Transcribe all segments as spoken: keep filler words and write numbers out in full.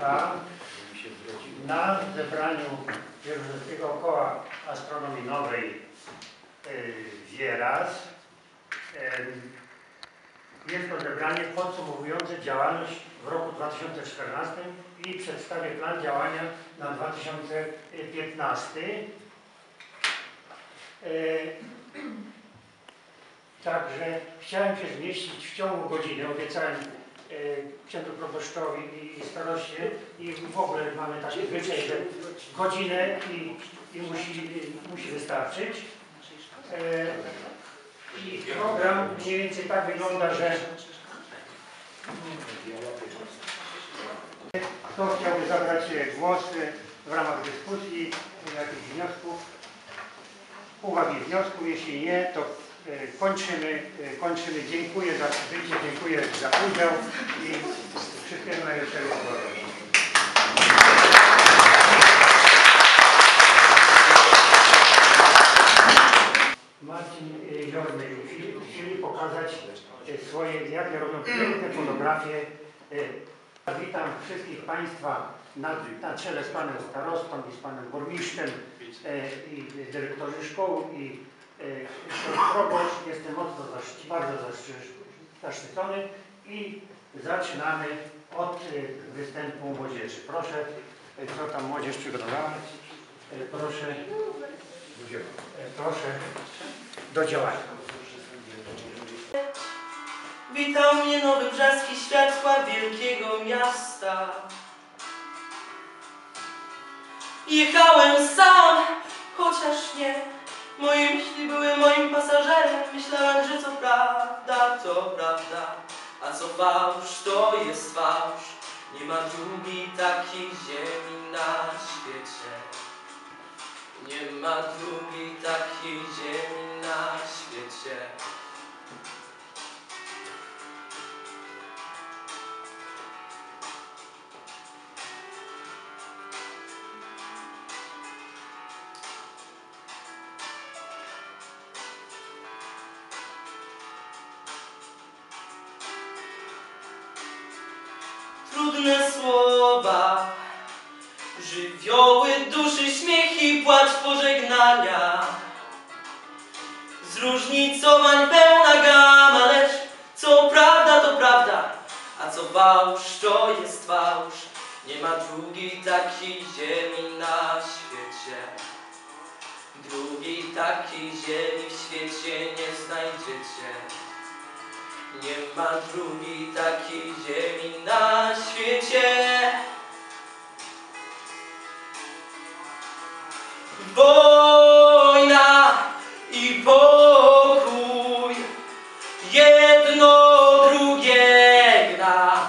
Państwa na zebraniu Wielożyskiego Koła Astronomii Nowej Wieraz. Jest to zebranie podsumowujące działalność w roku dwa tysiące czternastym i przedstawię plan działania na dwa tysiące piętnasty. Także chciałem się zmieścić w ciągu godziny, obiecałem księdzu proboszczowi i staroście i w ogóle mamy taki zwyczaj, że godzinę i, i musi, musi wystarczyć. I program mniej więcej tak wygląda, że kto chciałby zabrać głos w ramach dyskusji, jakichś wniosków, uwag i wniosków, jeśli nie, to kończymy, kończymy. Dziękuję za przybycie, dziękuję za udział i wszystkiego najlepszego. Marcin Jorny chcieli pokazać swoje, jakie robią piękne fotografie. Witam wszystkich Państwa na, na czele z Panem Starostą i z Panem Burmistrzem i dyrektorem szkoły i proboszcz. Jestem mocno zaszczy, bardzo zaszczycony i zaczynamy od występu młodzieży. Proszę, co tam młodzież przygotowała? Proszę, proszę do działania. Witał mnie nowy brzaski światła wielkiego miasta. Jechałem sam, chociaż nie. Moje myśli były moim pasażerem. Myślałem, że co prawda, to prawda, a co fałsz, to jest fałsz. Nie ma drugiej takiej ziemi na świecie. Nie ma drugiej takiej ziemi na świecie. Trudne słowa, żywioły duszy, śmiech i płacz pożegnania. Zróżnicowań pełna gama, lecz co prawda, to prawda, a co fałsz, to jest fałsz. Nie ma drugiej takiej ziemi na świecie. Drugiej takiej ziemi w świecie nie znajdziecie. Nie ma drugiej takiej ziemi na świecie. Wojna i pokój jedno drugie gna.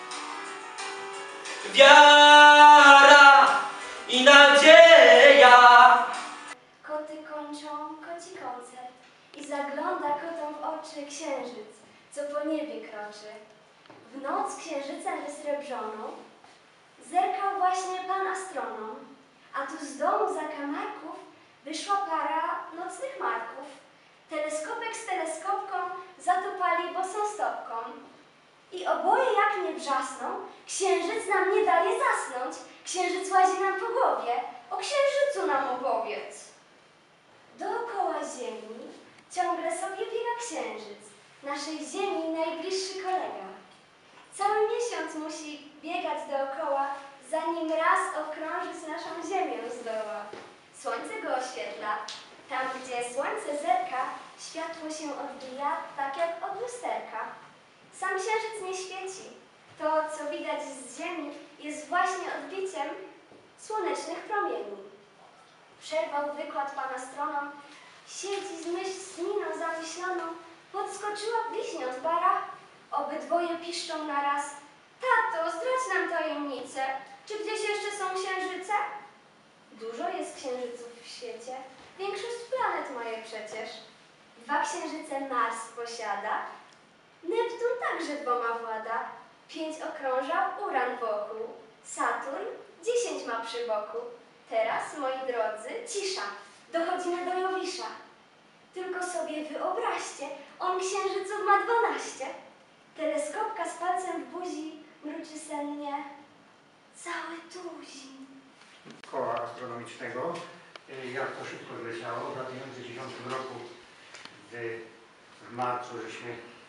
Wiara i nadzieja. Koty kończą koci koncert i zagląda kotom w oczy księżyc, co po niebie kroczy. W noc księżycem wysrebrzoną zerkał właśnie pan astronom, a tu z domu zakamarków wyszła para nocnych marków. Teleskopek z teleskopką zatupali bosą stopką. I oboje jak nie wrzasną, księżyc nam nie daje zasnąć. Księżyc łazi nam po głowie, o księżycu nam opowiedz. Dookoła ziemi ciągle sobie biega księżyc, naszej ziemi najbliższy kolega. Cały miesiąc musi biegać dookoła, zanim raz okrążyć naszą ziemię zdoła. Słońce go oświetla. Tam, gdzie słońce zerka, światło się odbija, tak jak od lusterka. Sam księżyc nie świeci. To, co widać z ziemi, jest właśnie odbiciem słonecznych promieni. Przerwał wykład pan astronom. Siedzi z myśl z miną zamyśloną. Podskoczyła bliźniąt para. Obydwoje piszczą naraz. Tato, zdradź nam tajemnicę. Czy gdzieś jeszcze są księżyce? Dużo jest księżyców w świecie. Większość planet ma je przecież. Dwa księżyce Mars posiada. Neptun także dwoma włada. Pięć okrążał Uran wokół. Saturn dziesięć ma przy boku. Teraz, moi drodzy, cisza. Dochodzimy do Jowisza. Tylko sobie wyobraźcie, on księżyców ma dwanaście. Teleskopka z palcem w buzi mruczy sennie. Cały tuzin. Koła astronomicznego. Y, Jak to szybko zleciało. W dwa tysiące dziesiątym roku w, w marcu żeśmy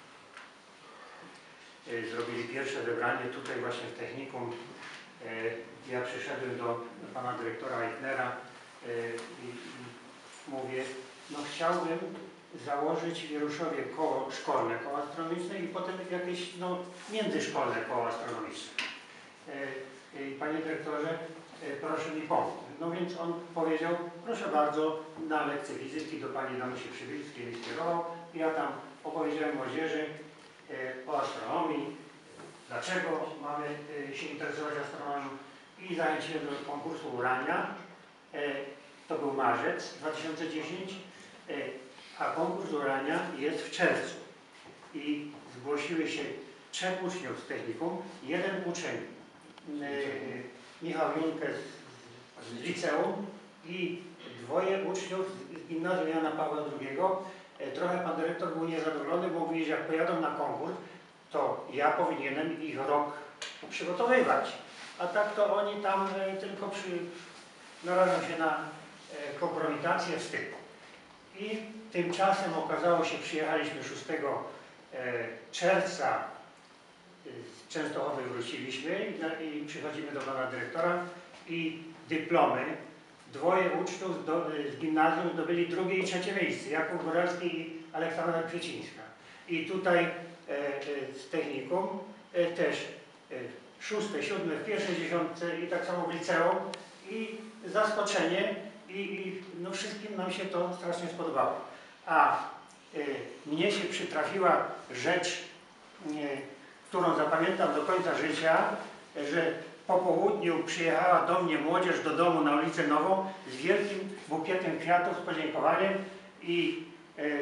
y, zrobili pierwsze zebranie tutaj właśnie w technikum. Y, ja przyszedłem do pana dyrektora Eichnera y, i, i mówię, no chciałbym założyć w Wieruszowie koło szkolne, koło astronomiczne i potem jakieś no, międzyszkolne koło astronomiczne. Y, y, Panie dyrektorze, proszę mi pomóc. No więc on powiedział, proszę bardzo, na lekcję fizyki do pani Danusi Przybylskiej mnie skierował. Ja tam opowiedziałem młodzieży e, o astronomii, dlaczego mamy e, się interesować astronomią i zachęciłem do konkursu urania. E, to był marzec dwa tysiące dziesiąty, e, a konkurs urania jest w czerwcu. I zgłosiły się trzech uczniów z technikum, jeden uczeń e, Michał Junkę z, z liceum i dwoje uczniów z gimnazjum Jana Pawła drugiego. E, trochę pan dyrektor był niezadowolony, bo mówi, że jak pojadą na konkurs, to ja powinienem ich rok przygotowywać. A tak to oni tam e, tylko przy, narażą się na e, kompromitację, wstyd. I tymczasem okazało się, przyjechaliśmy szóstego czerwca z Częstochowy wróciliśmy i przychodzimy do pana dyrektora i dyplomy. Dwoje uczniów do, z gimnazjum zdobyli drugie i trzecie miejsce, Jakub Góralski i Aleksandra Kwiecińska. I tutaj e, e, z technikum e, też e, szóste, siódme w pierwszej dziesiątce i tak samo w liceum i zaskoczenie i, i no wszystkim nam się to strasznie spodobało. A e, mnie się przytrafiła rzecz, e, którą zapamiętam do końca życia, że po południu przyjechała do mnie młodzież do domu na ulicę Nową z wielkim bukietem kwiatów z podziękowaniem i e, e,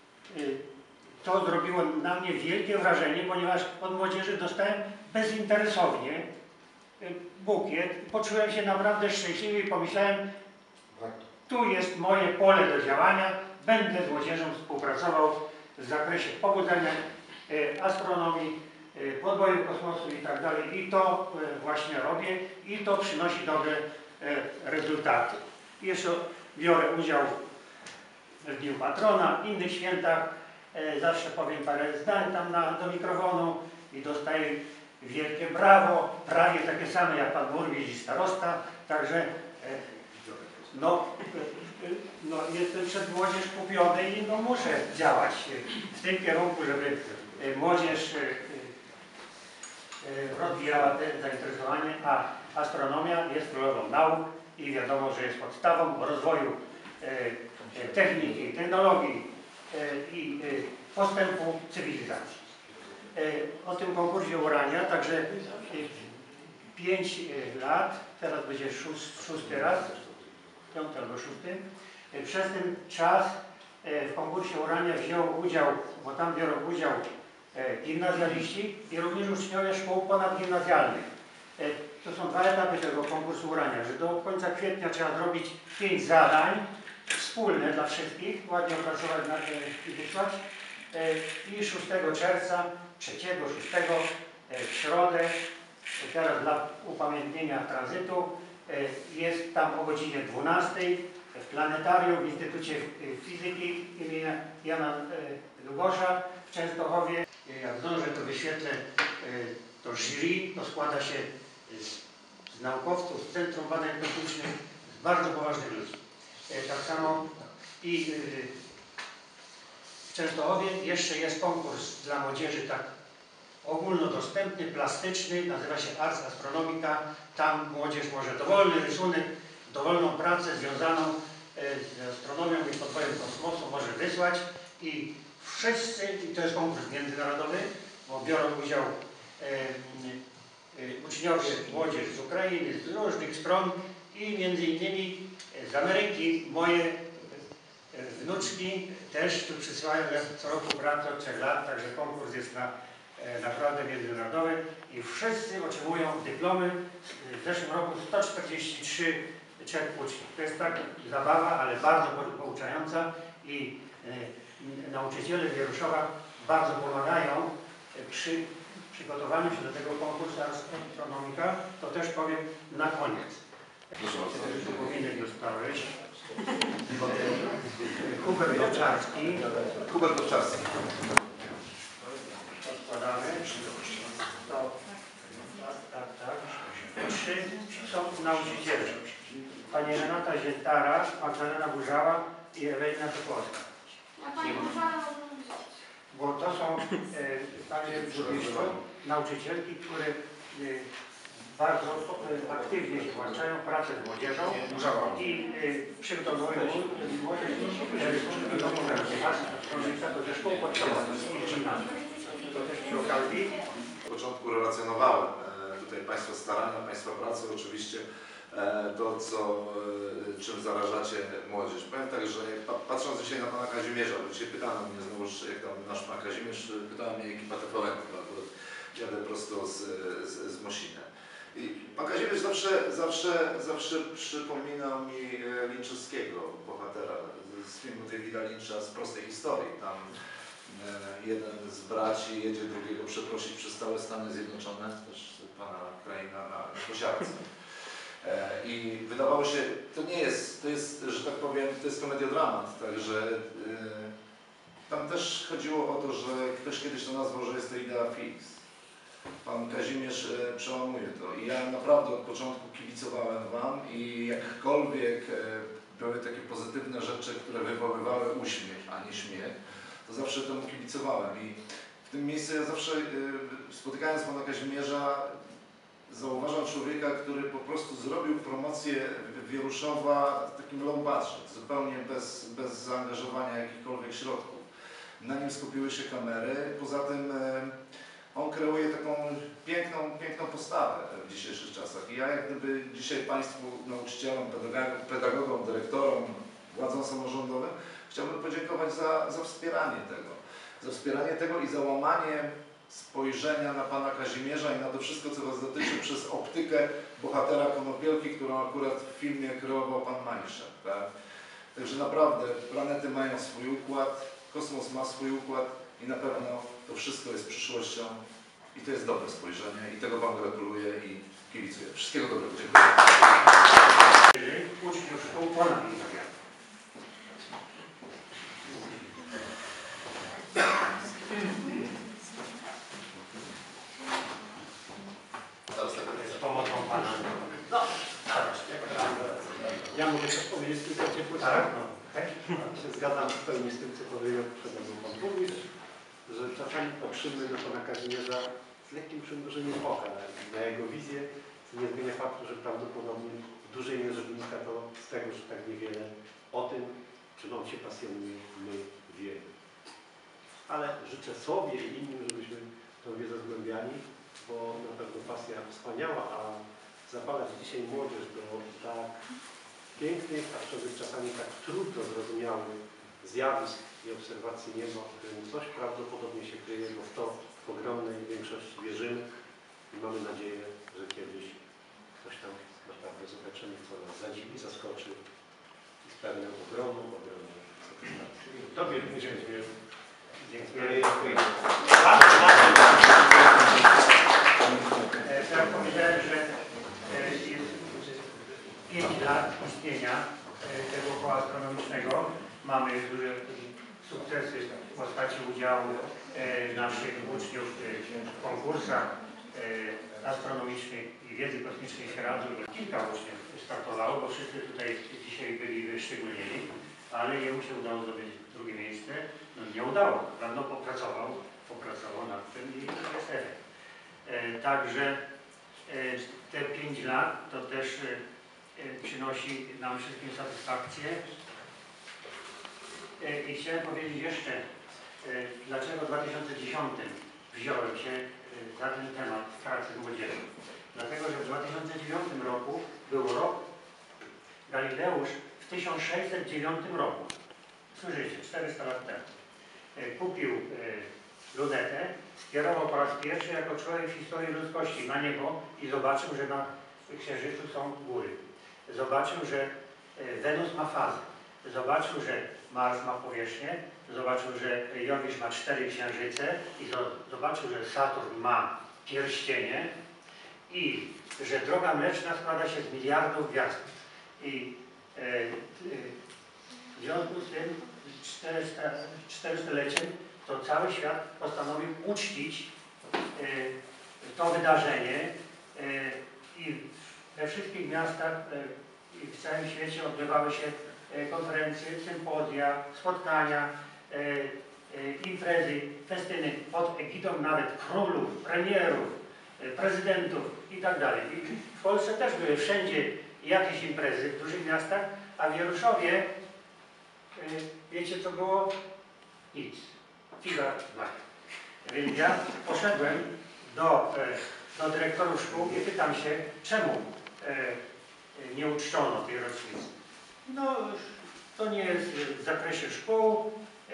to zrobiło na mnie wielkie wrażenie, ponieważ od młodzieży dostałem bezinteresownie e, bukiet. Poczułem się naprawdę szczęśliwy i pomyślałem, tu jest moje pole do działania, będę z młodzieżą współpracował w zakresie pobudzania e, astronomii, podboju kosmosu i tak dalej. I to właśnie robię i to przynosi dobre rezultaty. Jeszcze biorę udział w Dniu Patrona, innych świętach. Zawsze powiem parę zdań tam na, do mikrofonu i dostaję wielkie brawo, prawie takie same jak pan burmistrz i starosta. Także no, no jestem przed młodzież kupiony i no muszę działać w tym kierunku, żeby młodzież rozwijała te zainteresowanie, a astronomia jest królową nauk i wiadomo, że jest podstawą rozwoju e, techniki, technologii e, i e, postępu cywilizacji. E, o tym konkursie urania, także e, pięć lat, teraz będzie szóst, szósty raz, piąty albo szósty. E, przez ten czas e, w konkursie urania wziął udział, bo tam biorą udział gimnazjaliści i również uczniowie szkół ponadgimnazjalnych. To są dwa etapy tego konkursu urania, że do końca kwietnia trzeba zrobić pięć zadań wspólne dla wszystkich, ładnie opracować i wysłać. I szóstego czerwca, trzeciego, szóstego w środę, teraz dla upamiętnienia tranzytu, jest tam o godzinie dwunastej w planetarium w Instytucie Fizyki imienia Jana Długosza w Częstochowie. Jak zdążę, to wyświetlę to jury, to składa się z, z naukowców, z Centrum Badań Kosmicznych, z bardzo poważnych ludzi. Tak samo i w Częstochowie jeszcze jest konkurs dla młodzieży tak ogólnodostępny, plastyczny, nazywa się Ars Astronomica. Tam młodzież może dowolny rysunek, dowolną pracę związaną z astronomią i podbojem kosmosu może wysłać i wszyscy, i to jest konkurs międzynarodowy, bo biorą udział e, e, uczniowie, młodzież z Ukrainy, z różnych stron i między innymi z Ameryki moje e, wnuczki też tu przysyłają co roku pracę od trzech lat, także konkurs jest na, e, naprawdę międzynarodowy i wszyscy otrzymują dyplomy. W zeszłym roku sto czterdzieści trzy trzech uczniów. To jest tak zabawa, ale bardzo pouczająca i e, nauczyciele w Wieruszowa bardzo pomagają przy, przygotowaniu się do tego konkursu astronomika, to też powiem na koniec. Też upominek dostałeś. Hubert Owczarski. Hubert Owczarski. Odkładamy. To, tak, tak, tak. Trzy są nauczyciele. Pani Renata Ziętara, Magdalena Burzała i Ewelina Topolska. A pani Bożana może wziąć. Bo to są, e, panie burmistrzu, nauczycielki, które e, bardzo e, aktywnie zgłaszają pracę z młodzieżą i e, przygotowują młodzież do to ze szkół podstawowych i gimnazjum. To też przy okazji. Na początku relacjonowałem e, tutaj Państwa starania, Państwa pracę, oczywiście e, to, co, e, czym zarażacie młodzież. Powiem tak, że pa, patrząc dzisiaj na Pana Kazimierza, bo dzisiaj pytano mnie znowuż, jak tam nasz Pan Kazimierz, pytała mnie ekipa T V N, akurat jadę prosto z, z, z Mosina. I Pan Kazimierz zawsze, zawsze, zawsze przypominał mi Linczewskiego, bohatera z filmu Davida Lyncha, z Prostej historii. Tam jeden z braci jedzie drugiego przeprosić przez całe Stany Zjednoczone, też pana kraina na, na kosiarce. I wydawało się, to nie jest, to jest, że tak powiem, to jest komediodramat, także tam też chodziło o to, że ktoś kiedyś to nazwał, że jest to idea fix. Pan Kazimierz przełamuje to i ja naprawdę od początku kibicowałem Wam i jakkolwiek były takie pozytywne rzeczy, które wywoływały uśmiech, a nie śmiech, to zawsze temu kibicowałem i w tym miejscu ja zawsze spotykając Pana Kazimierza zauważam człowieka, który po prostu zrobił promocję Wieruszowa takim low budget, zupełnie bez, bez zaangażowania jakichkolwiek środków. Na nim skupiły się kamery, poza tym on kreuje taką piękną, piękną postawę w dzisiejszych czasach. I ja jak gdyby dzisiaj Państwu, nauczycielom, pedagogom, dyrektorom, władzom samorządowym chciałbym podziękować za, za wspieranie tego. Za wspieranie tego i za łamanie spojrzenia na Pana Kazimierza i na to wszystko, co Was dotyczy przez optykę bohatera Konopielki, którą akurat w filmie kreował Pan Maniszek. Tak? Także naprawdę planety mają swój układ, kosmos ma swój układ i na pewno to wszystko jest przyszłością i to jest dobre spojrzenie i tego Wam gratuluję i kibicuję. Wszystkiego dobrego. Dziękuję. Uczniów szkół ponad Izrael. Z pomocą Pana. No, ja mogę coś powiedzieć tylko ciepło. tak, no. Się zgadzam w pełni z tym, co powiedział przedtem Pan Burmistrz, że czasami patrzymy na Pana Kazimierza z lekkim przymrużeniem oka na, na jego wizję, co nie zmienia faktu, że prawdopodobnie w dużej mierze wynika to z tego, że tak niewiele o tym, czym on się pasjonuje, my wiemy. Ale życzę sobie i innym, żebyśmy tę wiedzę zgłębiali, bo na pewno pasja wspaniała, a zapalać dzisiaj młodzież do tak pięknych, aczkolwiek czasami tak trudno zrozumiałych zjawisk i obserwacji nieba, w którym coś prawdopodobnie się kryje, bo w to w ogromnej większości wierzymy i mamy nadzieję, że kiedyś ktoś tam naprawdę zobaczymy, co nas zadziwi, zaskoczy i spełnia ogromną, ogromną satysfakcję. Tobie również dziękuję. Dziękuję. Tak jak powiedziałem, że jest pięć lat istnienia tego koła astronomicznego. Mamy duże sukcesy w postaci udziału naszych uczniów w konkursach astronomicznych i wiedzy kosmicznej się radzą. Kilka uczniów startowało, bo wszyscy tutaj dzisiaj byli wyszczególnieni, ale jemu się udało zdobyć drugie miejsce. No nie udało, prawda? Popracował, popracował nad tym i to jest efekt. Także te pięć lat to też przynosi nam wszystkim satysfakcję. I chciałem powiedzieć jeszcze, dlaczego w dwa tysiące dziesiątym wziąłem się za ten temat pracy z młodzieżą. Dlatego, że w dwa tysiące dziewiątym roku był rok Galileusz w tysiąc sześćset dziewiątym roku. Słyszycie, czterysta lat temu. Kupił lunetę, skierował po raz pierwszy jako człowiek w historii ludzkości na niebo i zobaczył, że na Księżycu są góry. Zobaczył, że Wenus ma fazę. Zobaczył, że Mars ma powierzchnię. Zobaczył, że Jowisz ma cztery księżyce i zobaczył, że Saturn ma pierścienie i że Droga Mleczna składa się z miliardów gwiazd. I e, e, w związku z tym czterystuleciem to cały świat postanowił uczcić e, to wydarzenie e, i we wszystkich miastach e, i w całym świecie odbywały się e, konferencje, sympozja, spotkania, e, e, imprezy, festyny pod egidą nawet królów, premierów, e, prezydentów i tak dalej. I w Polsce też były wszędzie jakieś imprezy w dużych miastach, a w Jeruszowie, e, wiecie co było? Nic. Figa dwa. Więc ja poszedłem do, e, do dyrektorów szkół i pytam się, czemu e, nie uczczono tej rocznicy. No, to nie jest w zakresie szkół.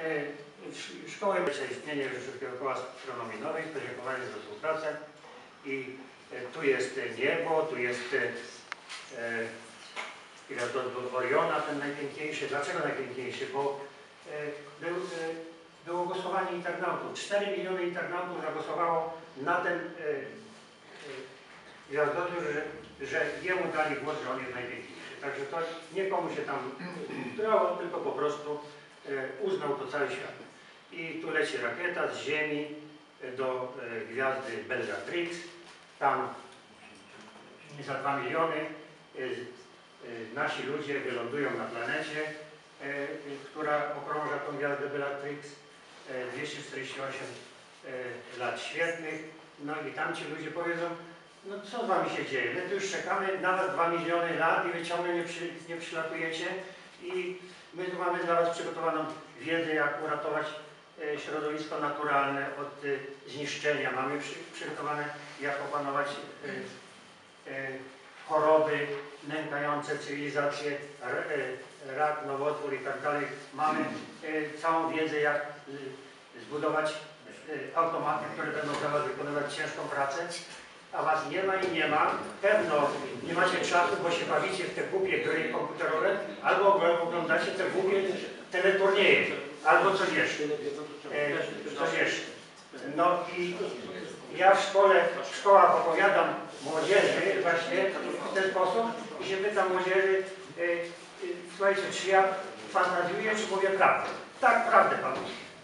E, szkoły myślę istnienie Rzeszowskiego Koła Astronomii Nowej, podziękowanie za współpracę. I e, tu jest niebo, tu jest e, gwiazdozbór Oriona, ten najpiękniejszy. Dlaczego najpiękniejszy? Bo e, był, e, było głosowanie internautów. cztery miliony internautów zagłosowało na ten e, e, gwiazdozbór, że, że jemu dali głos, że on jest najpiękniejszy. Także to nie komu się tam brało, tylko po prostu e, uznał to cały świat. I tu leci rakieta z Ziemi do e, gwiazdy Bellatrix. Tam za dwa miliony e, e, nasi ludzie wylądują na planecie, e, e, która okrąża tą gwiazdę Bellatrix. E, dwieście czterdzieści osiem e, lat świetnych. No i tam ci ludzie powiedzą, no co z wami się dzieje? My tu już czekamy nawet dwa miliony lat i wy ciągle nie, przy, nie przylatujecie i my tu mamy dla was przygotowaną wiedzę, jak uratować e, środowisko naturalne od e, zniszczenia. Mamy przy, przygotowane, jak opanować e, e, choroby nękające cywilizację, r, e, rak, nowotwór i tak dalej. Mamy e, całą wiedzę, jak e, zbudować e, automaty, które będą dla was wykonywać ciężką pracę. A was nie ma i nie ma. Pewno nie macie czasu, bo się bawicie w te głupie gry komputerowe, albo oglądacie te głupie teleturnieje, albo coś jeszcze. E, coś jeszcze. No i ja w szkole, w szkołach opowiadam młodzieży właśnie w ten sposób i się pytam młodzieży, e, e, słuchajcie, czy ja fantazjuję, czy mówię prawdę? Tak, prawdę panu.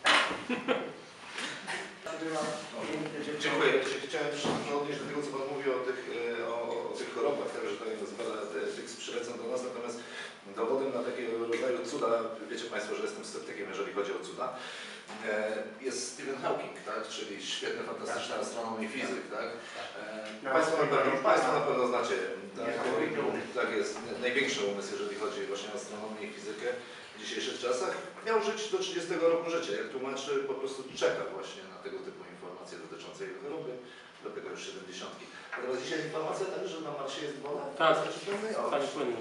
Dziękuję. Chciałem jeszcze odnieść do tego, co Pan mówił o tych, o, o tych chorobach, tak, że tak Bellatrix przylecą do nas, natomiast dowodem na takiego rodzaju cuda, wiecie Państwo, że jestem sceptykiem, jeżeli chodzi o cuda, jest Stephen Hawking, tak, czyli świetny, fantastyczny astronom i fizyk, tak. Państwo na pewno, Państwo na pewno znacie, tak, tak jest, największy umysł, jeżeli chodzi właśnie o astronomię i fizykę w dzisiejszych czasach. Miał żyć do trzydziestego roku życia, jak tłumaczy, po prostu czeka właśnie na tego typu informacje dotyczące jego choroby, do tego już siedemdziesiątki. Natomiast dzisiaj informacja tak, że na Marsie jest woda? Tak, o, tak, płynne.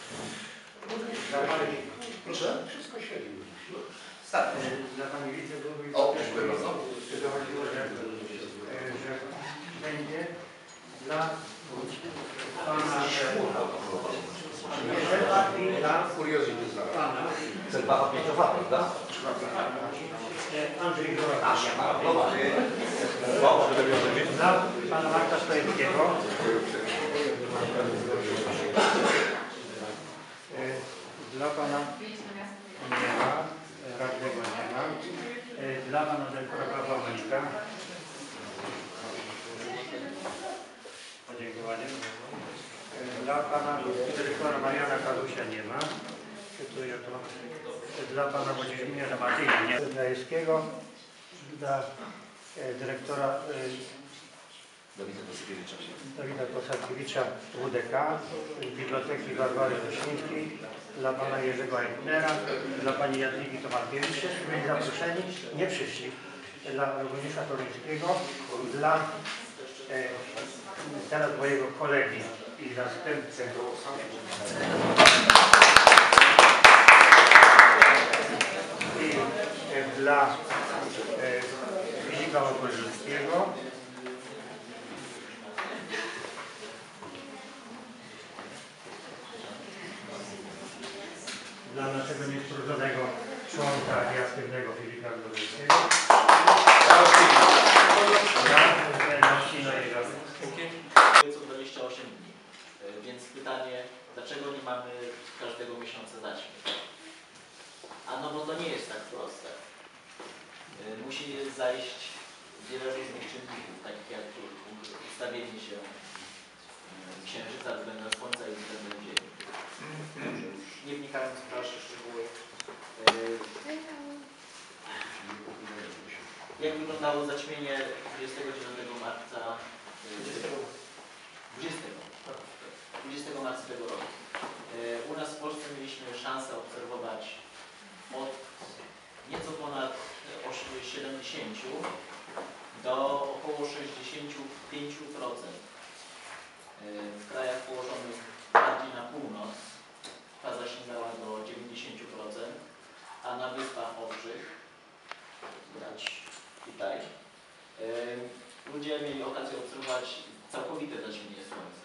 Proszę? Wszystko siedzi. Tak. Dla pani wiceburmistrz O, dziękuję bardzo. dochodziło, że, że będzie dla pana Józefa i dla pana Andrzej Gorowicz. Dla pana Marka Stojewskiego. Dla pana nie ma, radnego nie ma. Dla pana dyrektora Pawła Monika. Podziękowanie. Dla pana dyrektora Mariana Kalusia nie ma. Cytuję to. Dla pana Włodzimierza Martyna nie ma. Zdajewskiego. Dla e, dyrektora e, Dawida Kosakiewicza. Dawida Kosakiewicza W D K, z Biblioteki Barbary Leśnickiej, dla pana Jerzego Eitnera, dla pani Jadwigi Tomarkiewicz. Wszyscy byli zaproszeni, nie przyszli. Dla Rogusza Toruńskiego, dla e, teraz mojego kolegi i zastępcy i e, dla e, fizika Okorzylskiego. Dla naszego niestrudzonego członka i aktywnego Filipa Grodzkiego. Dla Marcina Więc pytanie, dlaczego nie mamy każdego miesiąca zaćmień? A no bo to nie jest tak proste. Y, Musi zajść wiele różnych czynników, takich jak ustawienie się y, księżyca względem Słońca i względem Ziemi. Dobrze, już nie wnikając w dalsze szczegóły. y, Jak wyglądało zaćmienie dwudziestego dziewiątego marca dwudziestego marca tego roku? U nas w Polsce mieliśmy szansę obserwować od nieco ponad siedemdziesięciu do około sześćdziesięciu pięciu procent. W krajach położonych bardziej na północ faza sięgała do dziewięćdziesięciu procent, a na Wyspach Owczych, widać tutaj, ludzie mieli okazję obserwować całkowite zaćmienie Słońca.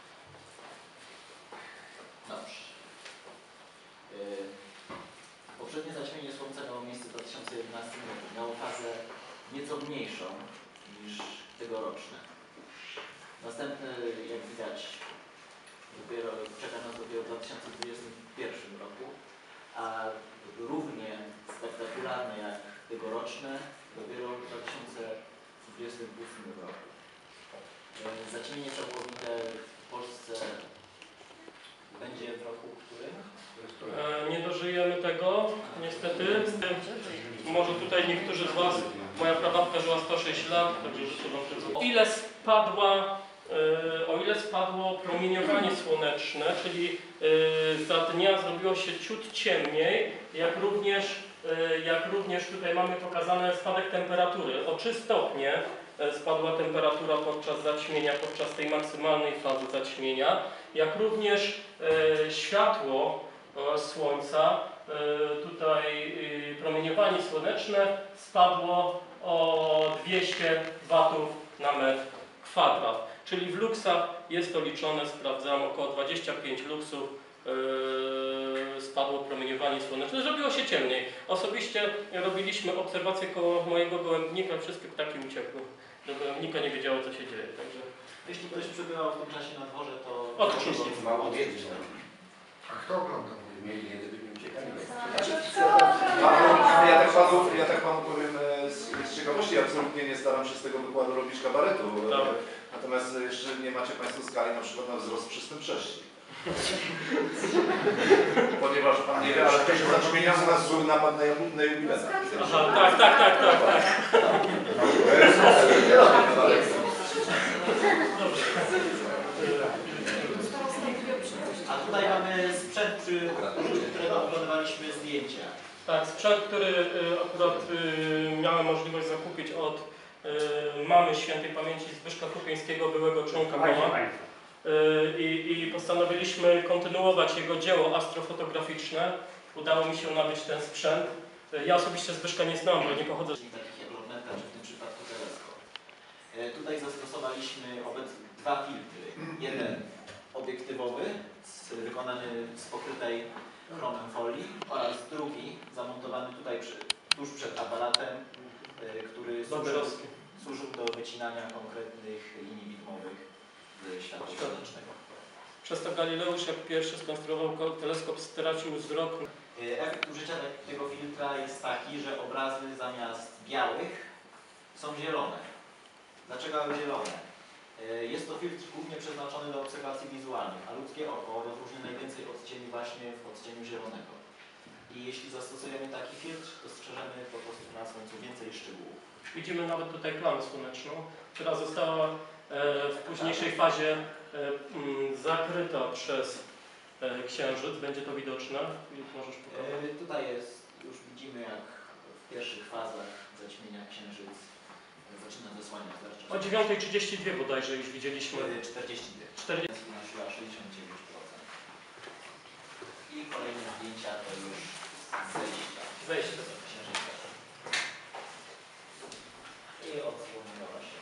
Dobrze. Poprzednie zaćmienie Słońca miało miejsce w dwa tysiące jedenastym roku. Miało fazę nieco mniejszą niż tegoroczne. Następne, jak widać, dopiero, czeka nas dopiero w dwa tysiące dwudziestym pierwszym roku, a równie spektakularne jak tegoroczne dopiero w dwa tysiące dwudziestym ósmym roku. Zaćmienie całkowite w Polsce będzie w roku którym? E, nie dożyjemy tego, niestety. Może tutaj niektórzy z Was, moja prababka żyła sto sześć lat, także życzę Wam tego. O ile spadła, e, o ile spadło promieniowanie słoneczne, czyli e, za dnia zrobiło się ciut ciemniej, jak również, e, jak również tutaj mamy pokazane spadek temperatury. O trzy stopnie spadła temperatura podczas zaćmienia, podczas tej maksymalnej fazy zaćmienia, jak również e, światło e, słońca, e, tutaj e, promieniowanie słoneczne spadło o dwieście watów na metr kwadrat. Czyli w luksach jest to liczone, sprawdzam, około dwadzieścia pięć luksów e, spadło promieniowanie słoneczne. Zrobiło się ciemniej. Osobiście robiliśmy obserwacje koło mojego gołębnika, wszystkie ptaki uciekły. Do gołębnika nie wiedziało, co się dzieje. Także... Jeśli ktoś przebywał w tym czasie na dworze, to Odczuwał. mało wiedzieć. A kto oglądał? Mieli nie gdyby nie uciekali. Panu, ja, tak panu, ja tak panu powiem e, z, z ciekawości, absolutnie nie staram się z tego wykładu robić kabaretu. Tak. Natomiast jeszcze nie macie Państwo skali na przykład na wzrost przestępczości. Ponieważ Pan nie wie, ale to się zaczmienia u nas był napad na, na jubileta. Aha, tak, tak, tak, tak, tak. A tutaj mamy sprzęt, przy którego oglądaliśmy zdjęcia. Tak, sprzęt, który y, akurat y, miałem możliwość zakupić od y, mamy świętej pamięci Zbyszka Krupieńskiego, byłego członka koła. Y, i, I postanowiliśmy kontynuować jego dzieło astrofotograficzne. Udało mi się nabyć ten sprzęt. Y, ja osobiście Zbyszka nie znam, bo nie pochodzę z... Takich jak lornetka, czy w tym przypadku teleskop. Y, tutaj zastosowaliśmy obecnie dwa filtry. Jeden obiektywowy, z, wykonany z pokrytej chromem folii, oraz drugi zamontowany tutaj przy, tuż przed aparatem, y, który służył, służył do wycinania konkretnych linii widmowych z światła słonecznego. Przez to Galileusz, jak pierwszy skonstruował teleskop, stracił wzrok. Y, efekt użycia tego filtra jest taki, że obrazy zamiast białych są zielone. Dlaczego zielone? Jest to filtr głównie przeznaczony do obserwacji wizualnych, a ludzkie oko rozróżni najwięcej odcieni właśnie w odcieniu zielonego. I jeśli zastosujemy taki filtr, dostrzeżemy po prostu na słońcu więcej szczegółów. Widzimy nawet tutaj plamę słoneczną, która została e, w późniejszej fazie e, m, zakryta przez e, księżyc. Będzie to widoczne. Filip, możesz pokazać? E, tutaj jest, już widzimy jak w pierwszych fazach zaćmienia księżyc zaczyna zasłaniać tarczę. O dziewiątej trzydzieści dwa bodajże już widzieliśmy. czterdzieści dwa. czterdzieści. Wynosiła sześćdziesiąt dziewięć procent. I kolejne zdjęcia to już zejścia. Zejście. Księżyca. I odsłoniła się.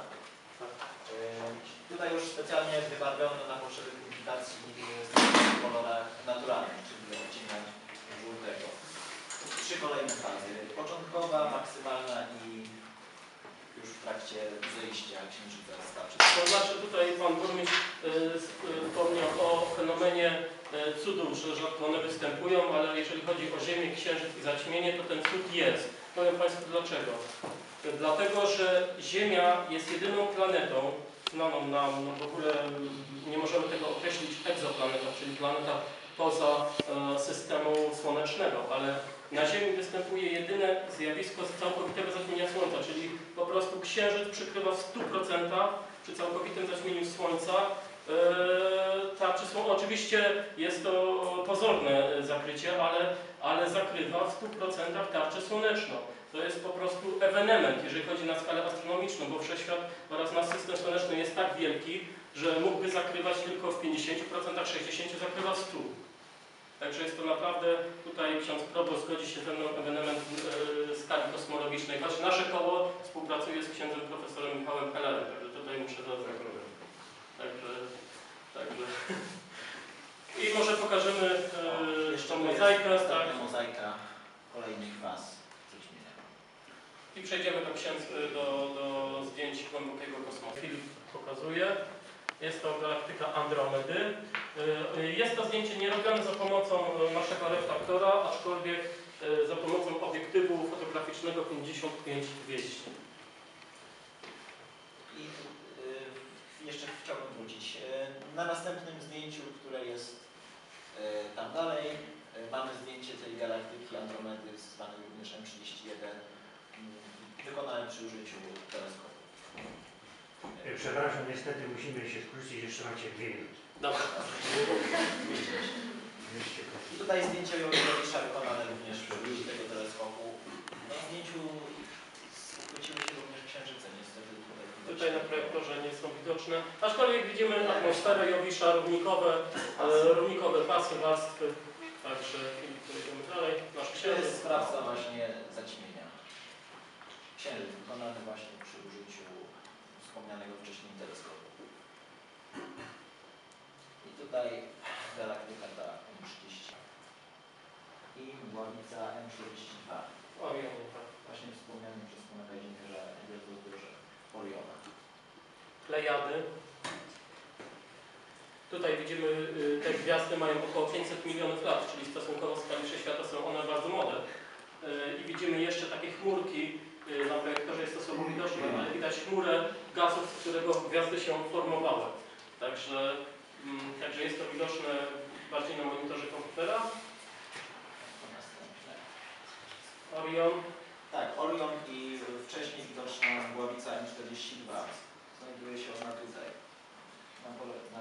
Yy, tutaj już specjalnie wybarwiono na potrzeby publikacji w kolorach naturalnych, czyli do odcienia żółtego. Trzy kolejne fazy. Początkowa, maksymalna i już w trakcie zejścia księżyca z tarczy. To znaczy tutaj pan burmistrz y, wspomniał o fenomenie y, cudów, że rzadko one występują, ale jeżeli chodzi o Ziemię, Księżyc i zaćmienie, to ten cud jest. Powiem Państwu dlaczego. Dlatego, że Ziemia jest jedyną planetą, znaną nam, no w ogóle nie możemy tego określić egzoplanetą, czyli planeta poza e, systemu słonecznego, ale na Ziemi występuje jedyne zjawisko całkowitego zaćmienia Słońca, czyli po prostu Księżyc przykrywa w stu procentach przy całkowitym zaćmieniu Słońca. E, tarczy słon... Oczywiście jest to pozorne zakrycie, ale, ale zakrywa w stu procentach tarczę słoneczną. To jest po prostu ewenement, jeżeli chodzi na skalę astronomiczną, bo Wszechświat oraz nasz system słoneczny jest tak wielki, że mógłby zakrywać tylko w pięćdziesięciu procentach, sześćdziesięciu procentach, zakrywa w stu procentach. Także jest to naprawdę, tutaj ksiądz proboszcz zgodzi się ze mną, ewenement e, skali kosmologicznej. Choć nasze koło współpracuje z księdzem profesorem Michałem Hellerem, także tutaj muszę zaznaczyć. Także, także. I może pokażemy e, Jeszcze tą tu jest mozaikę. Tak. ostatnia mozaika kolejnych faz zaćmienia. I przejdziemy do, księdz, do, do zdjęć głębokiego kosmosu. Filip pokazuje. Jest to galaktyka Andromedy. Jest to zdjęcie nie robione za pomocą naszego refraktora, aczkolwiek za pomocą obiektywu fotograficznego pięćdziesiąt pięć dwieście. I y, jeszcze chciałbym wrócić. Y, na następnym zdjęciu, które jest y, tam dalej, y, mamy zdjęcie tej galaktyki Andromedy, zwanej również M trzydzieści jeden, y, wykonane przy użyciu teleskopu. Przepraszam, niestety musimy się skrócić, jeszcze macie dwie minuty. Dobra. I tutaj zdjęcie Jowisza wykonane również przy użyciu tego teleskopu. Na zdjęciu skróciły się również księżyce, niestety tutaj. Tutaj na projektorze nie są widoczne. Aczkolwiek widzimy atmosferę Jowisza, równikowe, e, równikowe pasy, warstwy. Także idziemy dalej. Nasz To księżyc. jest sprawca właśnie zaćmienia. Księżyc wykonany właśnie przy użyciu wspomnianego wcześniej teleskopu. I tutaj galaktyka ta M trzydzieści i mgławica M czterdzieści dwa. Orion, tak. Właśnie wspomniany przez pana Kazimierza Gwiazdozbierze Oriona. Plejady. Tutaj widzimy, y, te gwiazdy mają około pięćset milionów lat, czyli stosunkowo w skali Wszechświata są one bardzo młode. Y, I widzimy jeszcze takie chmurki, y, na projektorze jest to słabo widoczne, ale widać chmurę gazów, z którego gwiazdy się formowały. Także, mm, także jest to widoczne bardziej na monitorze komputera. Następne. Orion. Tak, Orion i wcześniej widoczna mgławica M czterdzieści dwa. Znajduje się ona tutaj. Na pole, na...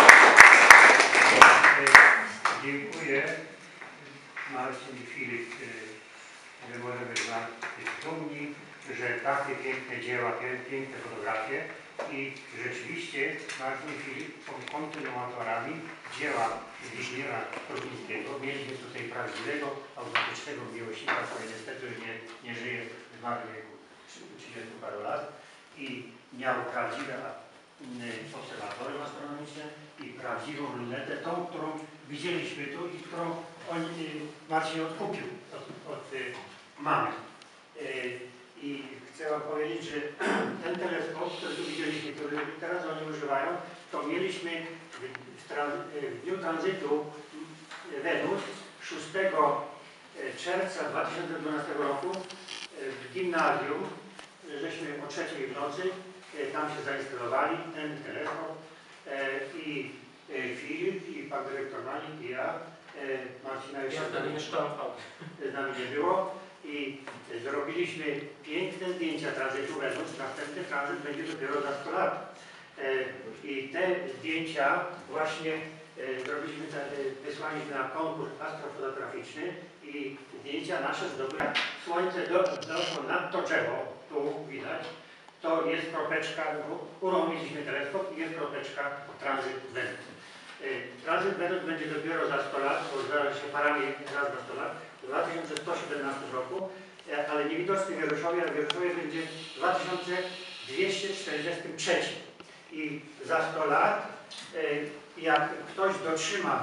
Dziękuję Marcin i Filip, że możemy być dumni, że takie piękne dzieła, piękne fotografie i rzeczywiście Marcin i Filip są kontynuatorami dzieła Zbigniewa Koźmińskiego. Mieliśmy tutaj prawdziwego, autentycznego miłośnika, który niestety już nie, nie żyje w zmarłym wieku trzydziestu paru lat i miał prawdziwe obserwatorium astronomiczne i prawdziwą lunetę, tą, którą widzieliśmy tu i którą on, Marcin odkupił od, od mamy. I chcę wam powiedzieć, że ten teleskop, który tu widzieliśmy, który teraz oni używają, to mieliśmy w, trans, w dniu tranzytu Wenus szóstego czerwca dwa tysiące dwunastego roku w gimnazjum, żeśmy o trzeciej w nocy tam się zainstalowali, ten teleskop i Filip, i pan dyrektor Manik, i ja, Marcina już Ja wtedy mieszkałem z nami nie było i zrobiliśmy piękne zdjęcia tranzytu Wenus, następny tranzyt będzie dopiero za sto lat. I te zdjęcia właśnie zrobiliśmy, wysłaliśmy na konkurs astrofotograficzny i zdjęcia nasze zdobyły. Słońce doszło nad to drzewo, tu widać, to jest kropeczka, uruchomiliśmy teleskop i jest kropeczka tranzyt Wenus. Tranzyt Wenus będzie dopiero za sto lat, bo zdarza się parami raz na sto lat, w dwa tysiące sto siedemnastym roku, ale niewidoczny w Wieruszowie, a w Wieruszowie będzie w dwa tysiące dwieście czterdziestym trzecim. I za sto lat, jak ktoś dotrzyma,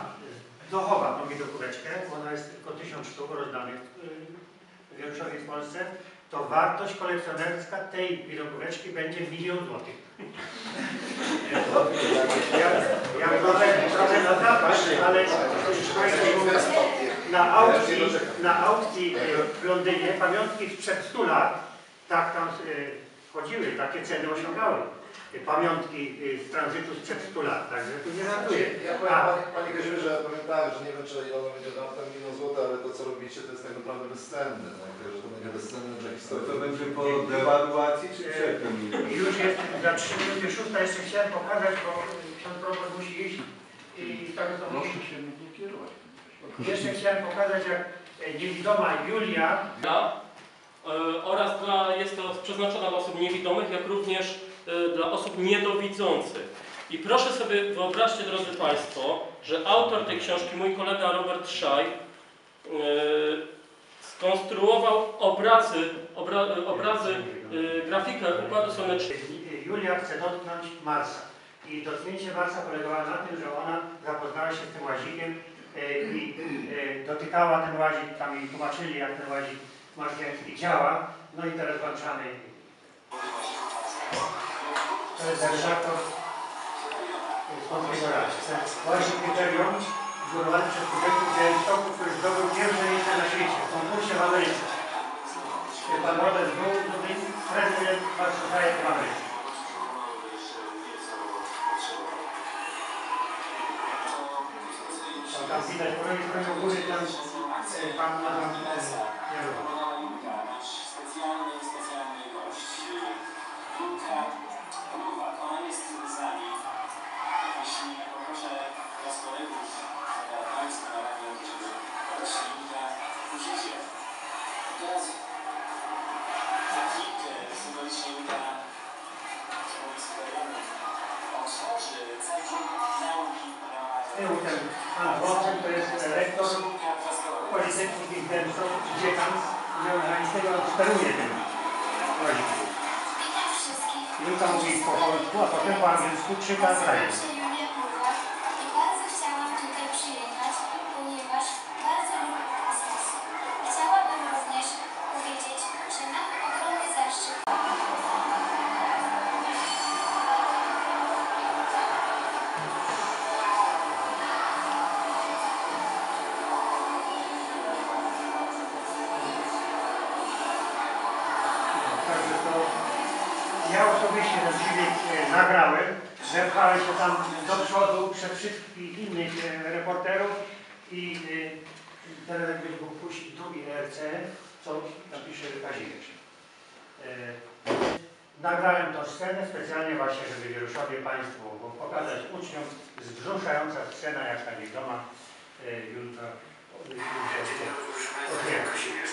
dochowa tą widokóweczkę, ona jest tylko tysiąc sztuk rozdanych w Wieruszowie w Polsce, to wartość kolekcjonerska tej widokóweczki będzie milion złotych. Ja, ja trochę, trochę na zapas, ale na aukcji, na aukcji w Londynie pamiątki sprzed stu lat, tak tam chodziły, takie ceny osiągały. Pamiątki z tranzytu sprzed stu lat, także tu nie żartuję. Ja powiem Pani, Pani Kazimierzu, że ja powiem tak, że nie wiem, czy ono będzie na ten milion złotych, ale to co robicie, to jest tak naprawdę bezcenne. Tak? Że to będzie bezcenne dla historii. To będzie po dewaluacji czy przed tym? Już jest za trzy minuty szósta, jeszcze chciałem pokazać, bo ksiądz proboszcz musi iść i tak to musi się nie kierować. Jeszcze chciałem pokazać, jak niewidoma Julia oraz dla, jest to przeznaczona dla osób niewidomych, jak również dla osób niedowidzących. I proszę sobie wyobraźcie, drodzy Państwo, że autor tej książki, mój kolega Robert Szaj, yy, skonstruował obrazy, obra, obrazy yy, grafikę układu słonecznego. Julia chce dotknąć Marsa. I dotknięcie Marsa polegało na tym, że ona zapoznała się z tym łazikiem yy, i yy, dotykała ten łazik, tam jej tłumaczyli, jak ten łazik marsjański działa. No i teraz włączamy. To jest redaktor z Polskiego Radia. Łazik Kryterium zbudowany przez studentów z Białymstoku, który zdobył pierwsze miejsce na świecie w konkursie w Ameryce. Pan Robert był prezydent Mark Society w Ameryce. Tam widać, po lewej stronie u góry, tam pan Adam Jarosław. Specjalny, specjalny gość. Julka Nowak, ona jest z nami. Jeśli poproszę was kolegów, Państwa na radio, żeby proszę Julka użycie. Teraz za chwilkę symbolicznie Julka mówi swojemu otworzy Centrum Nauki Był ten pan Włodek, to jest rektor Politechniki w Dębszow, dziekan Neuralistego, steruje tym łazikiem. Witam wszystkich. Julka mówi po polsku, a potem po angielsku czyta zdanie. Nazywam się Julia Purłak i bardzo chciałam tutaj przyjechać, ponieważ bardzo lubię kosmos. Chciałabym również powiedzieć, że mam ogromny zaszczyt. Także to ja osobiście ten filmik e, nagrałem, zepchałem się tam do przodu przed wszystkich innych e, reporterów i e, teraz jakbyś mógł puścić drugi R C, co napisze Kazimierz. E, nagrałem tą scenę specjalnie właśnie, żeby Wieruszowie Państwu pokazać uczniom wzruszająca scena, jak ta niedoma e, Julka otwiera.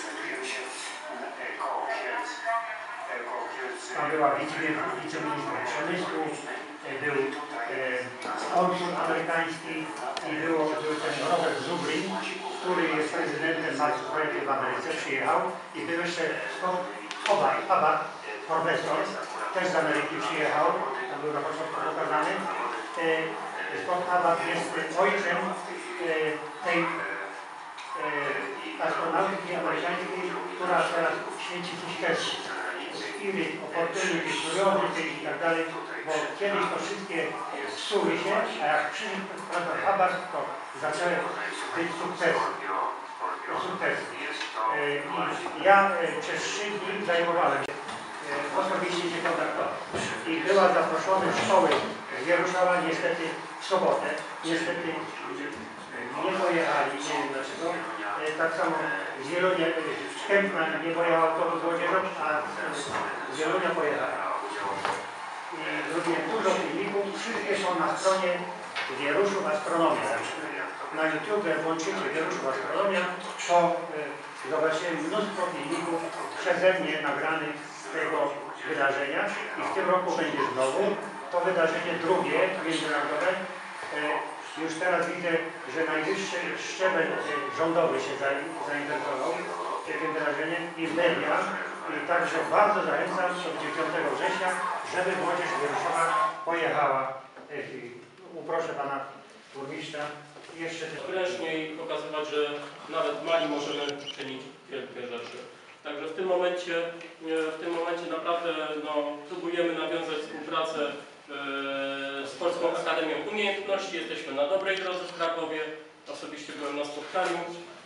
Tam była wiceminister przemysłu, był e, konsul amerykański i było, był ten Robert Zublin, który jest prezydentem Mark Society w Ameryce, przyjechał i był jeszcze Scott Hubbard, profesor, też z Ameryki przyjechał, tam był na początku pokazany. E, Scott Hubbard jest ojcem e, tej e, astronautki amerykańskiej, która teraz święci coś też. Spirit, opportunity, curiosity i tak dalej, bo kiedyś to wszystkie psuły się, a jak przyszedł profesor Hubbard, to zaczęły być sukcesy. sukcesy. I ja przez trzy dni zajmowałem się osobiście się kontaktować. I była zaproszona z szkoły z Wieruszowa, niestety w sobotę, niestety nie pojechali, nie wiem dlaczego. Tak samo z Wielunia, z Kępna nie pojechał autobus z młodzieżą, a z Wielunia pojechał. I zrobiłem dużo filmików, wszystkie są na stronie Wieruszów Astronomia. Na YouTube włączycie Wieruszów Astronomia, to y, zobaczyłem mnóstwo filmików przeze mnie nagranych z tego wydarzenia i w tym roku będzie znowu to wydarzenie drugie, międzynarodowe. Y, Już teraz widzę, że najwyższy szczebel rządowy się zainteresował tym wydarzeniem i media. I także bardzo zachęcam od dziewiątego września, żeby młodzież Wieruszowa pojechała. Uproszę pana burmistrza jeszcze Wreszcie pokazywać, że nawet mali możemy czynić wielkie rzeczy. Także w tym momencie, w tym momencie naprawdę no, próbujemy nawiązać współpracę z Polską Akademią Umiejętności. Jesteśmy na dobrej drodze w Krakowie. Osobiście byłem na spotkaniu.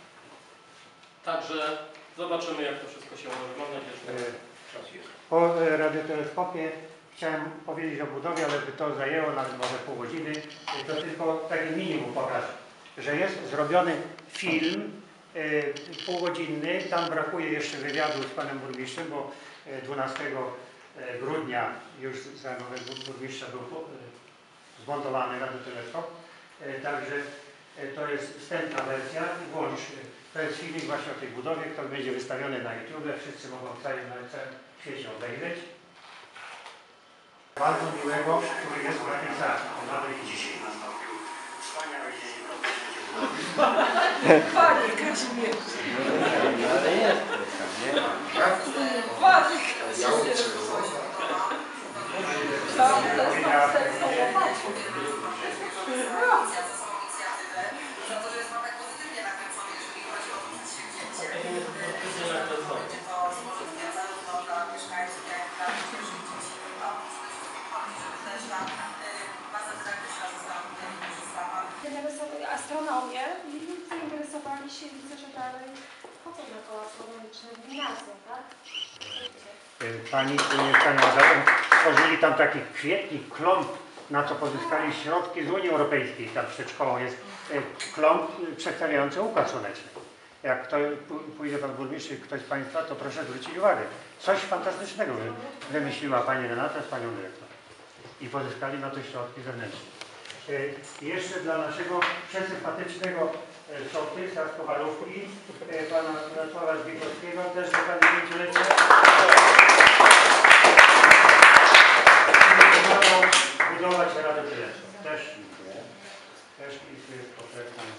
Także zobaczymy, jak to wszystko się ułoży. Mam nadzieję, że po radioteleskopie chciałem powiedzieć o budowie, ale by to zajęło nawet może pół godziny. To tylko taki minimum pokażę, że jest zrobiony film y, półgodzinny. Tam brakuje jeszcze wywiadu z panem burmistrzem, bo dwunastego grudnia już za nowego burmistrza był y, zmontowany radioteleskop. Y, także y, to jest wstępna wersja. Włącz, to jest filmik właśnie o tej budowie, który będzie wystawiony na YouTube. Wszyscy mogą w całym, na całym świecie obejrzeć. Bardzo miłego, który jest w tej sali. Nawet dzisiaj nastąpił wspaniały dzień. Panie Kazimierzu. Ale jest tam, nie? Panie Ja uczę. za to, że jest Pan tak pozytywnie nakręcony, jeżeli chodzi o to, co się dzieje. To spożytnie zarówno dla mieszkańców, jak i dla dzisiejszych dzieci. A przede wszystkim chodzi, żeby też ta baza dydaktyczna została tutaj wykorzystana. Astronomię, zainteresowali się, widzę, że dalej chodzą na koło astronomiczne w gimnazjum, tak? Pani tu mieszkają, zatem stworzyli tam taki kwietnik, klomp, na co pozyskali środki z Unii Europejskiej. Tam przed szkołą jest klomp przedstawiający Układ Słoneczny. Jak to pójdzie pan burmistrz i ktoś z Państwa, to proszę zwrócić uwagę. Coś fantastycznego wymyśliła pani Renata z panią dyrektor. I pozyskali na to środki zewnętrzne. Jeszcze dla naszego przesympatycznego sołtysa z Kowalówki, pana Wacława Zbikowskiego, też do pani pięciolecia. Pomagał budować radioteleskop. Też, też jest potrzebna.